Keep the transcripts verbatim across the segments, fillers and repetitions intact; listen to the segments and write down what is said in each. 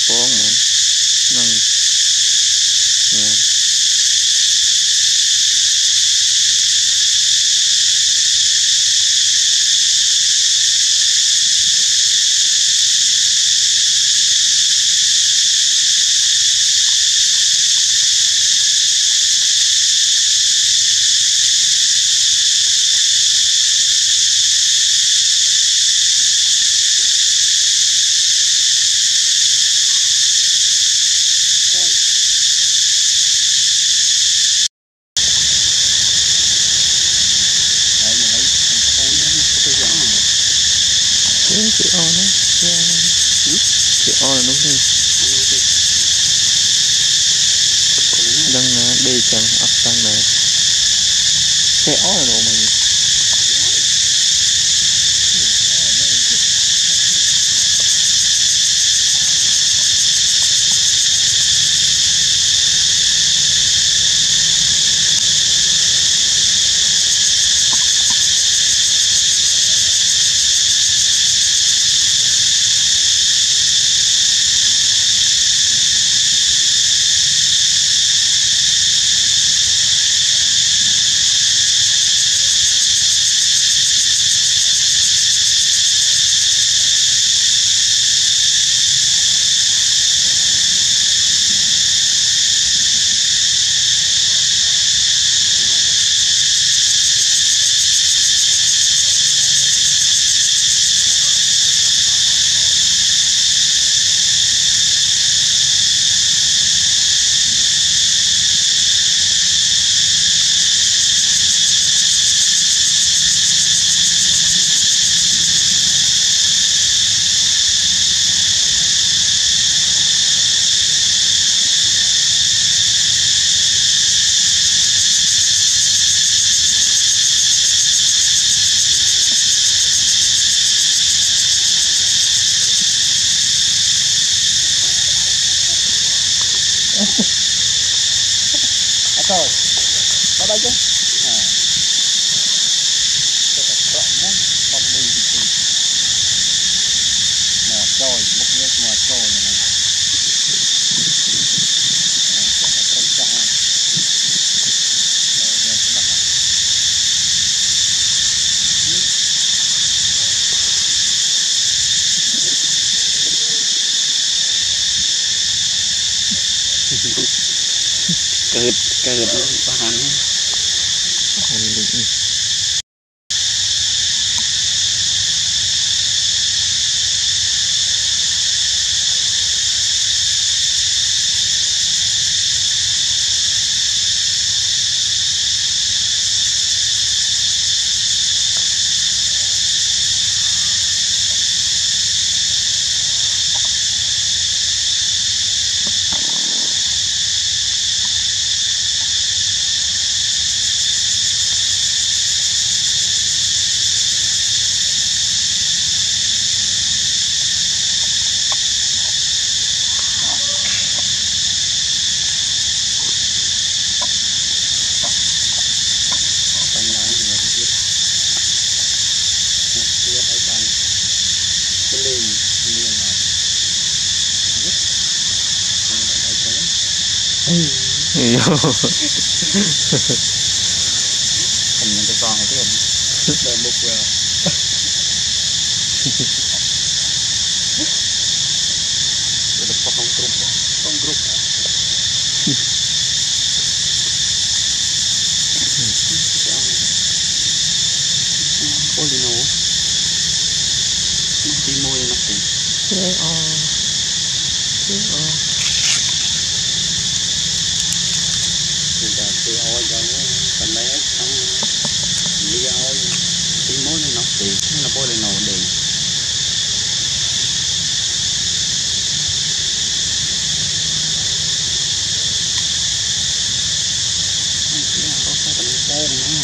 phong mà năng ngon chị o nó chị o là đúng đi đang đi chẳng ấp đang này xe o là độ mình rồi bắt đây chứ à cái tập rộng nhá không đi thì mà trôi một nhát mà trôi này chắc là trôi xa rồi giờ sẽ bắt Kagad kagad bahan bahan lagi Hình như cái con cái hình đợi một vừa được con group con group Polino nó đi môi nó kì thế o thế o thì ôi cho nó cần lấy xong đi ôi tí mối này nó thì nó là bôi lên nồi đèn cái nào có cái tầng bông nữa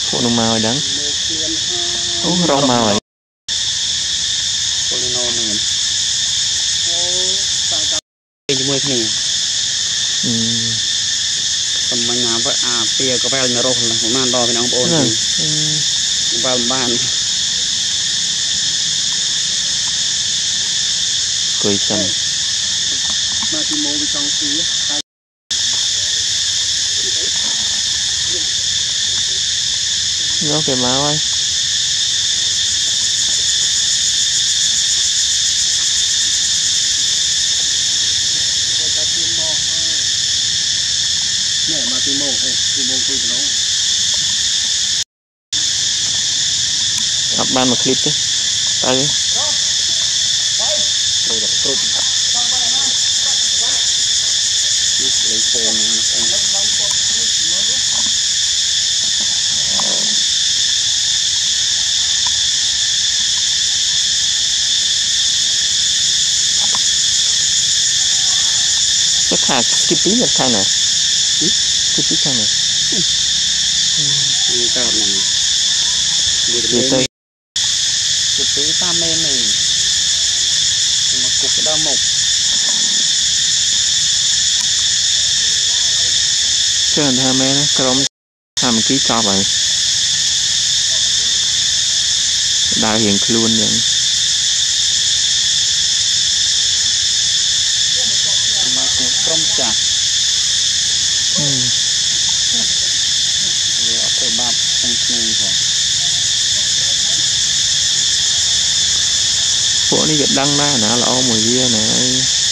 phụ nó màu đắng ô rau màu ấy Polino này cái mùi này tầm mình làm vậy à pia có vẻ là rau là cũng ăn đo với ông ôn thì vào bàn cười xanh mà thì mua với trong xí nó cái máu ấy nè mà thì mua hay thì mua tôi nó học ban một clip đấy tay đấy rồi đọc trục lấy phone cái thà skippy là thà này skippy thà này như cao này vừa tay skippy tam men này mà cục cái đau mộc cái này thà men crom tham ký cho vậy đại hiện luôn vậy mà cục crom chặt rồi ở cái bắp trong này rồi phụ này đăng ra nè là ô mùi bia này